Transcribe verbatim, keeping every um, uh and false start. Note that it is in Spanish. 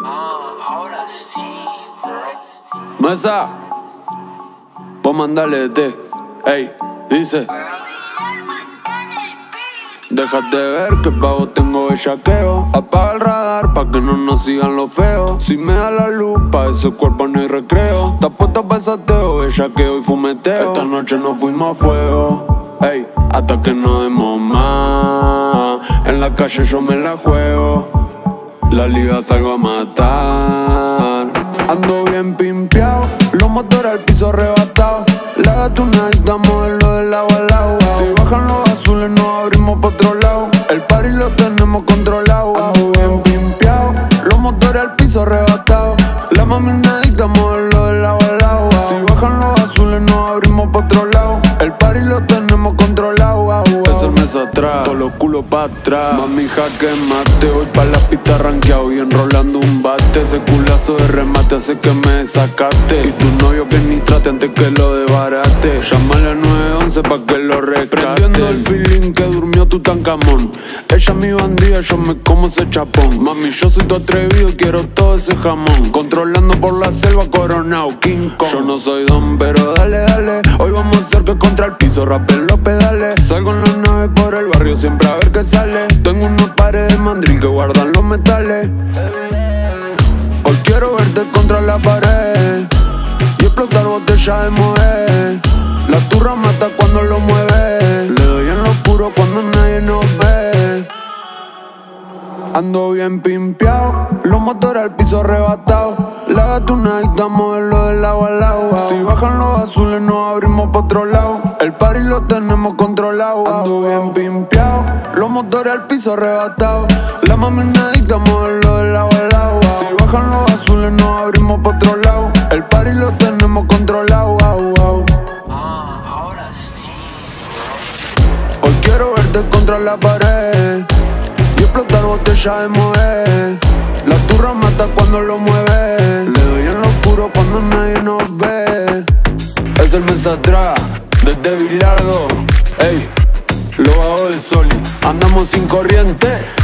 Ah, ahora sí, bro. Mesa, vos mandale té. Ey, dice: déjate ver que pa' vos tengo bellaqueo. Apaga el radar pa' que no nos sigan los feos. Si me da la luz, pa' ese cuerpo no hay recreo. Estás puesta pa' sateo, bellaqueo y fumeteo. Esta noche nos fuimos a fuego, ey, hasta que no demos más. En la calle yo me la juego, la liga salgo a matar. Ando bien pimpeado, los motores al piso arrebatados. La gatuna estamos modelo del agua al agua. Si bajan los azules nos abrimos pa' otro lado. El party lo tenemos controlado. Ando bien pimpeado, los motores al piso arrebatados. La mami nadita modelo del agua al agua. Si bajan los azules nos abrimos pa' otro lado. El party lo tenemos controlado. Es el mes atrás, todos los culos pa' atrás. Mami jaque mate, voy pa' la pista rankeado y enrolando un bate. Ese culazo de remate hace que me desacaste. Y tu novio que ni trate antes que lo desbarate. Llámale a nueve once pa' que lo rescate. Prendiendo el feeling que durmió Tutankamón. Ella es mi bandida, yo me como ese chapón. Mami, yo soy tu atrevido y quiero todo ese jamón. Controlando por la selva, coronao, King Kong. Yo no soy don, pero dale, dale. Hoy vamos a hacer que contra el piso rapen los pedales. Salgo en la nave por el barrio siempre a ver qué sale. Tengo unos pares de mandril que guardan los metales. Hoy quiero verte contra la pared y explotar botella de moe. La turra mata cuando lo mueve. Le doy en lo oscuro cuando nadie nos ve. Ando bien pimpeado, los motores al piso arrebatados. La gatuna está modelo del agua al agua. Si bajan los azules nos abrimos pa' otro lado. El party lo tenemos controlado. Ando bien pimpeado, los motores al piso arrebatados. La mami nadita modelo del agua al agua. Si bajan los azules nos abrimos pa' otro lado. El party lo tenemos controlado. Ah, ahora sí, bro. Hoy quiero verte contra la pared y explotar botella de moe. La turra mata cuando lo mueve. Le doy en lo oscuro cuando nadie nos ve. Es el mes atrás, desde Bilardo. Ey, lo bajo del sol. Andamos sin corriente,